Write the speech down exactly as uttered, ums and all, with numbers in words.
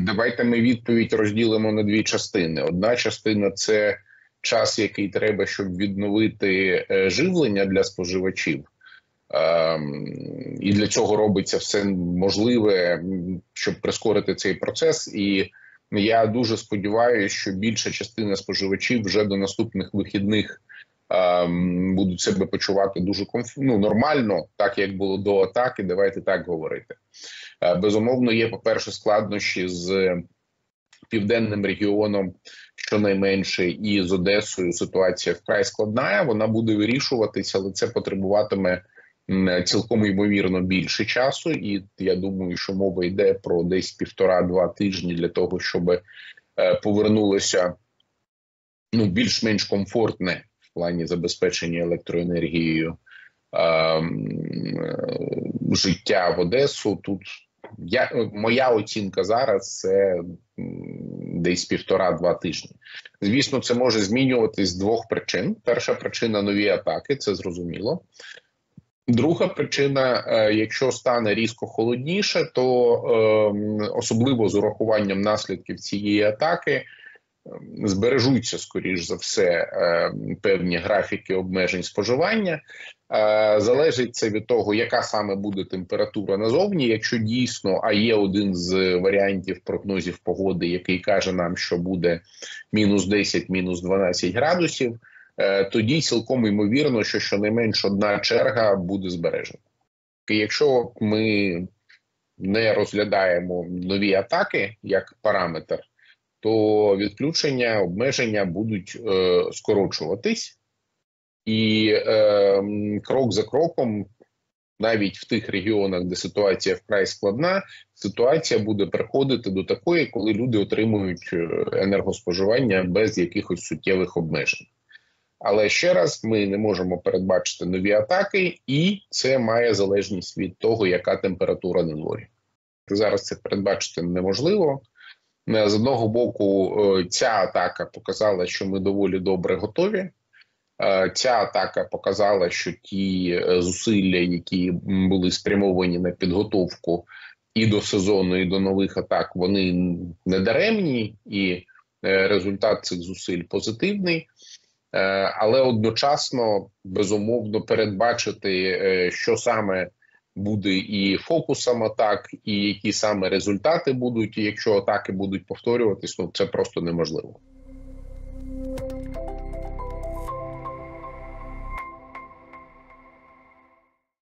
Давайте ми відповідь розділимо на дві частини. Одна частина – це час, який треба, щоб відновити живлення для споживачів. І для цього робиться все можливе, щоб прискорити цей процес. І я дуже сподіваюся, що більша частина споживачів вже до наступних вихідних будуть себе почувати дуже комфортно, ну, нормально, так як було до атаки, давайте так говорити. Безумовно, є, по-перше, складнощі з південним регіоном, щонайменше, і з Одесою ситуація вкрай складна, вона буде вирішуватися, але це потребуватиме цілком ймовірно більше часу, і я думаю, що мова йде про десь півтора-два тижні для того, щоб повернулося, ну, більш-менш комфортне в плані забезпечення електроенергією е, життя в Одесу. Тут я, моя оцінка зараз – це десь півтора-два тижні. Звісно, це може змінюватись з двох причин. Перша причина – нові атаки, це зрозуміло. Друга причина, якщо стане різко холодніше, то особливо з урахуванням наслідків цієї атаки збережуться, скоріш за все, певні графіки обмежень споживання. Залежить це від того, яка саме буде температура назовні. Якщо дійсно, а є один з варіантів прогнозів погоди, який каже нам, що буде мінус десять, мінус дванадцять градусів, тоді цілком ймовірно, що щонайменш одна черга буде збережена. І якщо ми не розглядаємо нові атаки як параметр, то відключення, обмеження будуть е, скорочуватись. І е, крок за кроком, навіть в тих регіонах, де ситуація вкрай складна, ситуація буде приходити до такої, коли люди отримують енергоспоживання без якихось суттєвих обмежень. Але ще раз, ми не можемо передбачити нові атаки, і це має залежність від того, яка температура на дворі. Зараз це передбачити неможливо. З одного боку, ця атака показала, що ми доволі добре готові. Ця атака показала, що ті зусилля, які були спрямовані на підготовку і до сезону, і до нових атак, вони не даремні, і результат цих зусиль позитивний. Але одночасно, безумовно, передбачити, що саме буде і фокусом атак, і які саме результати будуть, і якщо атаки будуть повторюватись, ну це просто неможливо.